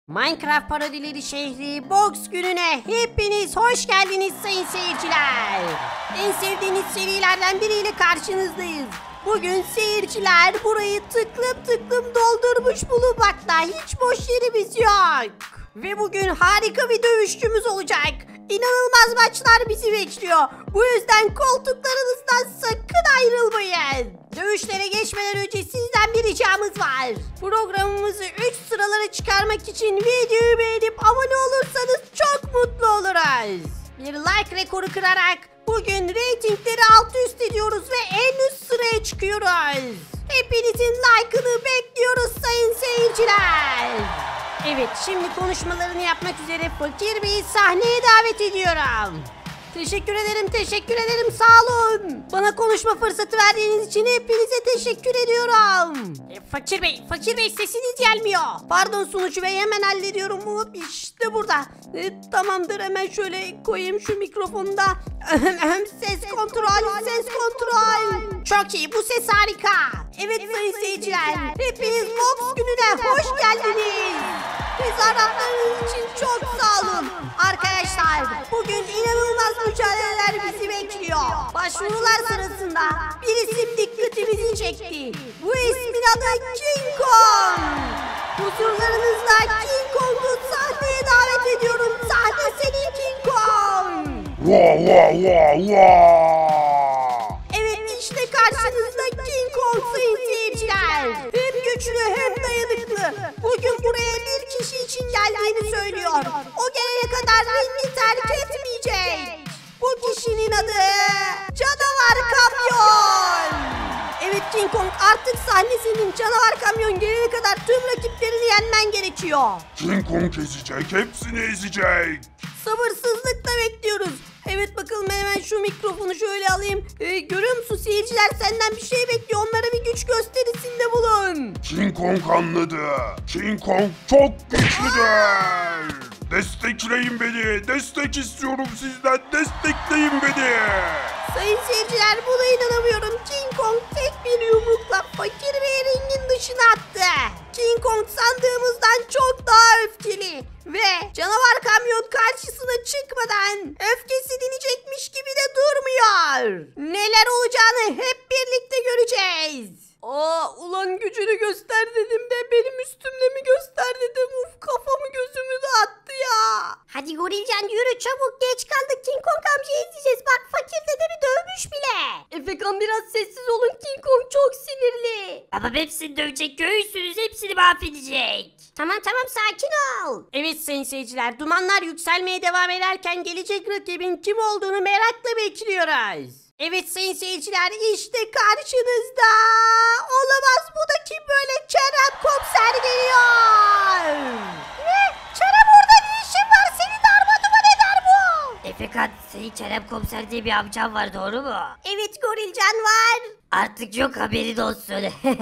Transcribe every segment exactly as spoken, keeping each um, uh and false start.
Minecraft parodileri şehri Box gününe hepiniz hoş geldiniz sayın seyirciler. En sevdiğiniz serilerden biriyle karşınızdayız. Bugün seyirciler burayı tıklım tıklım doldurmuş bulunmakta. Hiç boş yerimiz yok. Ve bugün harika bir dövüşçümüz olacak. İnanılmaz maçlar bizi bekliyor. Bu yüzden koltuklarınızdan sakın ayrılmayın. Dövüşlere geçmeden önce sizden bir ricamız var. Programımızı üç sıralara çıkarmak için videoyu beğenip abone olursanız çok mutlu oluruz. Bir like rekoru kırarak bugün reytingleri alt üst ediyoruz ve en üst sıraya çıkıyoruz. Hepinizin like'ını bekliyoruz sayın seyirciler. Evet, şimdi konuşmalarını yapmak üzere Fakir Bey'i sahneye davet ediyorum. Teşekkür ederim, teşekkür ederim, sağ olun. Bana konuşma fırsatı verdiğiniz için hepinize teşekkür ediyorum. E, Fakir Bey, Fakir Bey sesiniz gelmiyor. Pardon sunucu bey, hemen hallediyorum. Hop, işte burada. E, tamamdır, hemen şöyle koyayım şu mikrofonu da. Ses kontrol, ses kontrol. Çok iyi, bu ses harika. Evet, evet sayın seyirciler, hepiniz Box gününe hoş geldiniz. Tezahüratlarınız için çok sağ olun. Arkadaşlar, bugün inanılmaz mücadeleler bizi bekliyor. Başvurular sırasında bir isim dikkatimizi çekti. Bu ismin adı King Kong. Huzurlarınızda King Kong'u sahneye davet ediyorum. Sahne senin King Kong. Vaa vaa vaa vaa. Evet, işte karşınızda King Kong sayın seyirciler. Hem güçlü hem dayanıklı. Bugün buraya bir kişi için geldiğini söylüyor. O gelene kadar ringi terk etmeyecek. Bu kişinin adı Canavar Kamyon. Evet King Kong, artık sahne senin. Canavar Kamyon gelene kadar tüm rakiplerini yenmen gerekiyor. King Kong ezecek, hepsini ezecek. Sabırsızlıkla bekliyoruz. Evet bakalım, hemen şu mikrofonu şöyle alayım. Ee, görüyor musun seyirciler, senden bir şey bekliyor. Onlara bir güç gösterisinde bulun. King Kong anladı. King Kong çok güçlüdür. Destekleyin beni. Destek istiyorum sizden. Destekleyin beni. Sayın seyirciler, buna inanamıyorum. King Kong tek bir yumrukla Fakir Bey'i ringin dışına attı. King Kong sandığımızdan çok daha öfkeli. Ve Canavar Kamyon karşısına çıkmadan öfkesi dinecekmiş gibi de durmuyor. Neler olacağını hep birlikte göreceğiz. Aa, ulan gücünü göster dedim de benim üstümde mi göster dedim. Uf, kafamı gözümü dağıttı ya. Hadi Gorilcan yürü çabuk, geç kaldık. King Kong amcayı izleyeceğiz. Bak Fakir dedemi dövmüş bile. Efekan biraz sessiz olun, King Kong çok sinirli. Ama hepsini dövecek, göğüsünüz hepsini mahvedecek. Tamam tamam, sakin ol. Evet sayın seyirciler, dumanlar yükselmeye devam ederken gelecek rakibin kim olduğunu merakla bekliyoruz. Evet sayın seyirciler, işte karşınızda. Olamaz, bu da kim böyle? Kerem Komiser geliyor. Ne? Kerem, orada ne işin var? Seni darmaduman eder bu. Efekan, senin Kerem Komiser diye bir amcan var, doğru mu? Evet Gorilcan var. Artık yok, haberin olsun.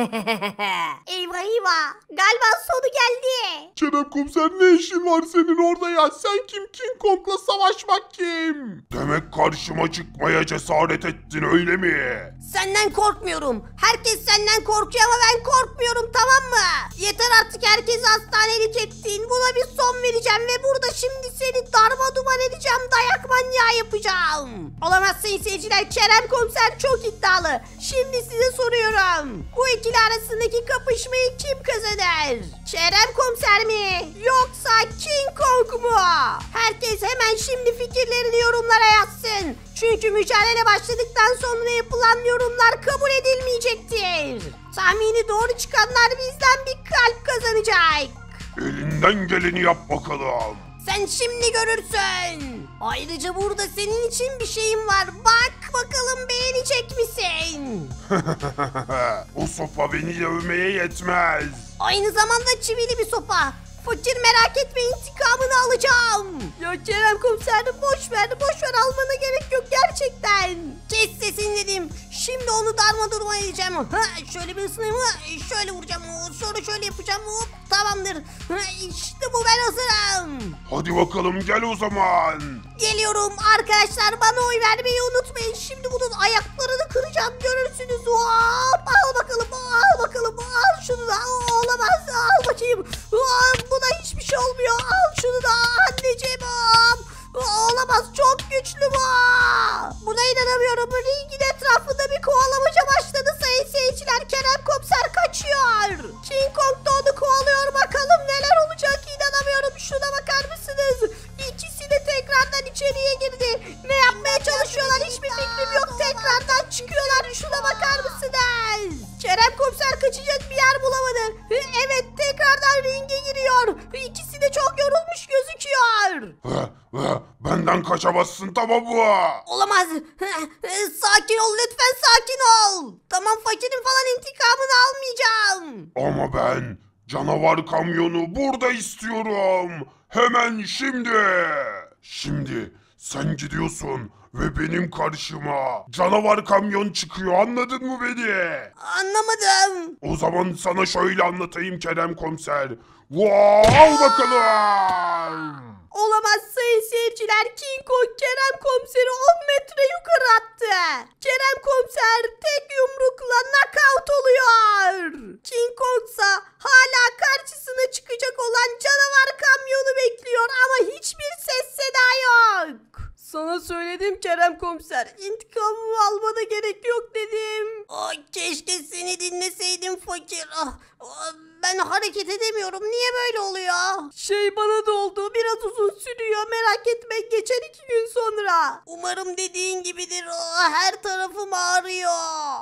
Eyvah eyvah, galiba sonu geldi. Kerem Komiser, ne işin var senin orada ya? Sen kim? King Kong'la savaşmak kim? Demek karşıma çıkmaya cesaret ettin, öyle mi? Senden korkmuyorum. Herkes senden korkuyor ama ben korkmuyorum, tamam mı? Yeter artık, herkesi hastaneye çektin. Buna bir son vereceğim ve burada şimdi seni darmaduman edeceğim. Dayak manyağı yapacağım. Olamaz sayın seyirciler, Kerem Komiser çok iddialı. Şimdi size soruyorum. Bu ikili arasındaki kapışmayı kim kazanır? Kerem Komiser mi? Yoksa King Kong mu? Herkes hemen şimdi fikirlerini yorumlara yazsın. Çünkü mücadele başladıktan sonra yapılan yorumlar kabul edilmeyecektir. Tahmini doğru çıkanlar bizden bir kalp kazanacak. Elinden geleni yap bakalım. Sen şimdi görürsün. Ayrıca burada senin için bir şeyim var. Bak bakalım, beğenecek misin? O sopa beni dövmeye yetmez. Aynı zamanda çivili bir sopa. Fakir merak etme, intikamını alacağım. Ya Kerem Komiser, boş ver boş ver, almana gerek yok gerçekten. Kes sesini dedim. Şimdi onu darmadurma edeceğim. Ha, şöyle bir ısınayım. Ha, şöyle vuracağım. Sonra şöyle yapacağım. Hop, tamamdır. Ha, işte bu, ben hazırım. Hadi bakalım gel o zaman. Geliyorum arkadaşlar, bana oy vermeyi unutmayın. Şimdi bunun ayaklarını kıracağım, görürsünüz. Hop, al bakalım, al bakalım, al şunu da. Olamaz, al bakayım. Hop, buna hiçbir şey olmuyor. Al şunu da anneciğim. Hop. Olamaz, çok güçlü bu. Buna inanamıyorum. Ringin etrafında bir kovalamaca başladı sayın seyirciler. Kerem Komiser kaçıyor. King Kong da onu kovalıyor. Bakalım neler olacak, inanamıyorum. Şuna bakar mısınız? İkisi de tekrardan içeriye girdi. Ne yapmaya çalışıyorlar hiçbir fikrim yok. Tekrardan çıkıyorlar. Şuna bakar mısınız? Kerem Komiser kaçacak bir yer bulamadı. Evet, tekrardan ringe giriyor. İkisi de çok yorulmuş gözüküyor. Benden kaçamazsın, tamam mı? Olamaz. Sakin ol lütfen, sakin ol. Tamam, fakirin falan intikamını almayacağım. Ama ben canavar kamyonu burada istiyorum. Hemen şimdi. Şimdi sen gidiyorsun ve benim karşıma canavar kamyon çıkıyor, anladın mı beni? Anlamadım. O zaman sana şöyle anlatayım Kerem Komiser. Wow, al bakalım. Olamaz sayın seyirciler. King Kong Kerem Komiser'i on metre yukarı attı. Kerem Komiser tek yumrukla knockout oluyor. King Kong ise hala karşısına çıkacak olan canavar kamyonu bekliyor ama hiçbir ses seda yok. Sana söyledim Kerem Komiser. İntikamımı almana gerek yok dedim. Oh, keşke seni dinleseydim fakir. Ah, ah, ben hareket edemiyorum. Niye böyle oluyor? Şey, bana da oldu. Biraz uzun sürüyor. Merak etme, geçer iki gün sonra. Umarım dediğin gibidir. Oh, her tarafım ağrıyor.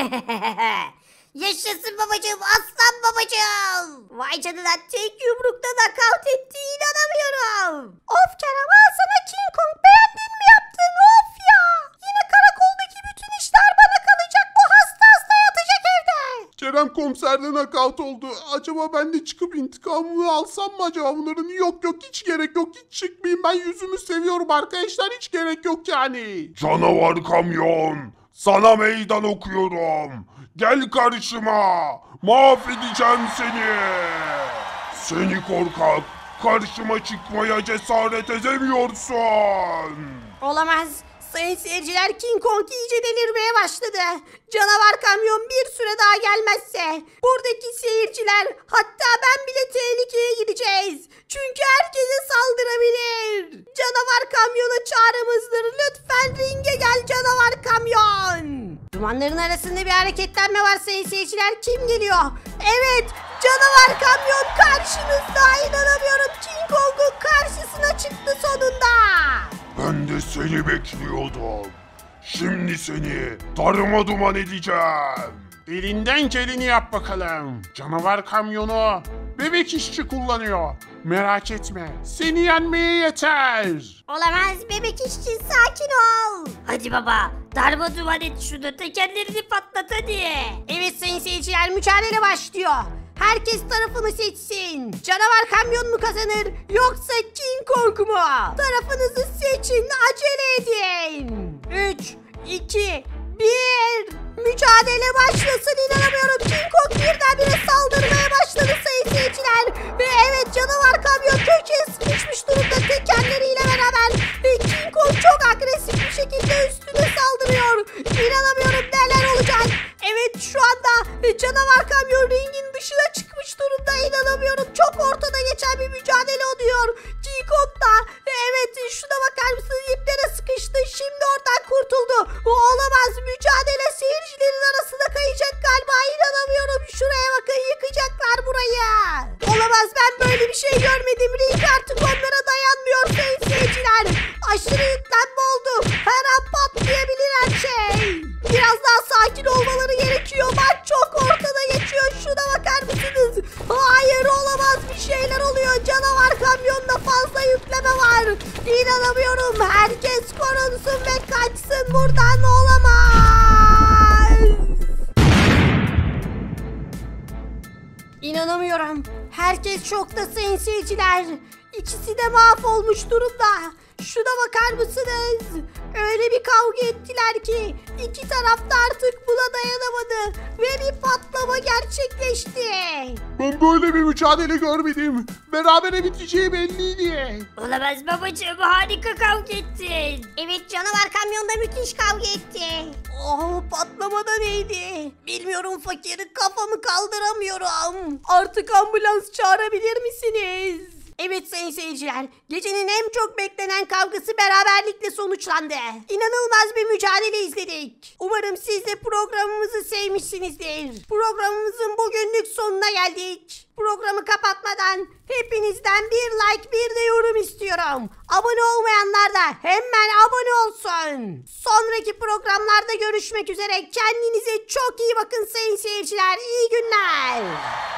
Yaşasın babacığım, aslan babacığım. Vay canına, Tek yumrukta nakavt etti, inanamıyorum. Of Kerem, al sana King Kong, beğendin mi yaptın? Of ya. Yine karakoldaki bütün işler bana kalacak. Bu hasta hasta yatacak evde. Kerem Komiser'den nakavt oldu. Acaba ben de çıkıp intikamımı alsam mı acaba bunların? Yok yok, hiç gerek yok, hiç çıkmayayım. Ben yüzümü seviyorum arkadaşlar, hiç gerek yok yani. Canavar kamyon, sana meydan okuyorum. Gel karşıma, mahvedeceğim seni. Seni korkak, karşıma çıkmaya cesaret edemiyorsun. Olamaz. Sayın seyirciler, King Kong iyice delirmeye başladı. Canavar kamyon bir süre daha gelmezse buradaki seyirciler, hatta ben bile tehlikeye gireceğiz. Çünkü herkese saldırabilir. Canavar kamyona çağrımızdır. Lütfen ringe gel canavar kamyon. Dumanların arasında bir hareketlenme var sayın seyirciler. Kim geliyor? Evet, canavar kamyon karşınızda. İnanamıyorum, King Kong'un karşısına çıktı sonunda. Ben de seni bekliyordum. Şimdi seni darma duman edeceğim. Elinden geleni yap bakalım. Canavar kamyonu bebek işçi kullanıyor. Merak etme, seni yenmeye yeter. olamaz bebek işçi, sakin ol. Hadi baba, darma duman et şunu, tekerlerini patlat hadi. Evet sayın seyirciler, mücadele başlıyor. Herkes tarafını seçsin. Canavar kamyon mu kazanır yoksa King Kong mu? Tarafınızı seçin, acele edin. üç, iki, bir. Mücadele başlasın, inanamıyorum. King Kong birdenbire saldırmaya başladı sayın seyirciler. Ve evet, canavar kamyon köşeye sıkışmış durumda tekerleriyle beraber. Ve King Kong çok agresif bir şekilde üstüne saldırıyor. İnanamıyorum, neler olacak. Evet, şu anda canavar kamyon ringin dışına çıkmış durumda. İnanamıyorum, çok ortada geçen bir mücadele oluyor. King Kong da evet, şuna bakar mısınız, iplere sıkıştı. Şimdi oradan kurtuldu. O olamaz, mücadele seyircilerin arasında kayacak galiba. İnanamıyorum, şuraya bakın, yıkacaklar burayı. Olamaz, ben böyle bir şey görmedim. Ring artık onlara dayanmıyor sayın seyirciler. Aşırı yüklenme oldu. Her an patlayabilir her şey. Biraz daha sakin olmaları gerekiyor. Maç çok ortada geçiyor. Şuna bakar mısınız? Hayır, olamaz, bir şeyler oluyor. Canavar kamyonda fazla yükleme var. İnanamıyorum. Herkes korunsun ve kaçsın buradan. Olamaz. İnanamıyorum. Herkes şokta sayın seyirciler. İkisi de mahvolmuş durumda. Şuna bakar mısınız? Öyle bir kavga ettiler ki iki taraf da artık buna dayanamadı ve bir patlama gerçekleşti. Ben böyle bir mücadele görmedim. Berabere biteceği belliydi. Olamaz babacığım, harika kavga ettin. Evet, canavar kamyonda müthiş kavga etti. Oh, patlama da neydi? Bilmiyorum fakir, kafamı kaldıramıyorum. Artık ambulans çağırabilir misiniz? Evet sayın seyirciler, gecenin en çok beklenen kavgası beraberlikle sonuçlandı. İnanılmaz bir mücadele izledik. Umarım siz de programımızı sevmişsinizdir. Programımızın bugünlük sonuna geldik. Programı kapatmadan hepinizden bir like bir de yorum istiyorum. Abone olmayanlar da hemen abone olsun. Sonraki programlarda görüşmek üzere. Kendinize çok iyi bakın sayın seyirciler. İyi günler.